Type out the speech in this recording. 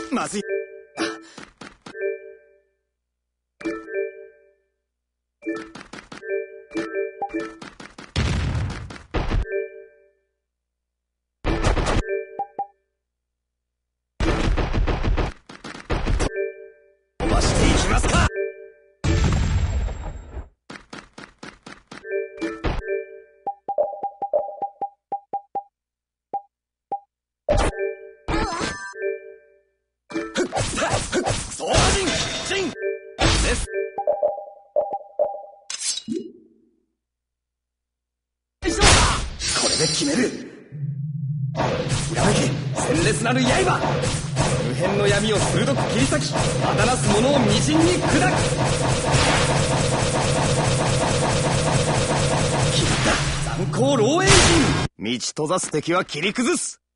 まずい。飛ばしていきますか。総人陣です。これで決める。ひらめけ鮮烈なる刃。無辺の闇を鋭く切り裂き、あだなす者をみじんに砕く。切った残光漏洩陣。道閉ざす敵は切り崩す。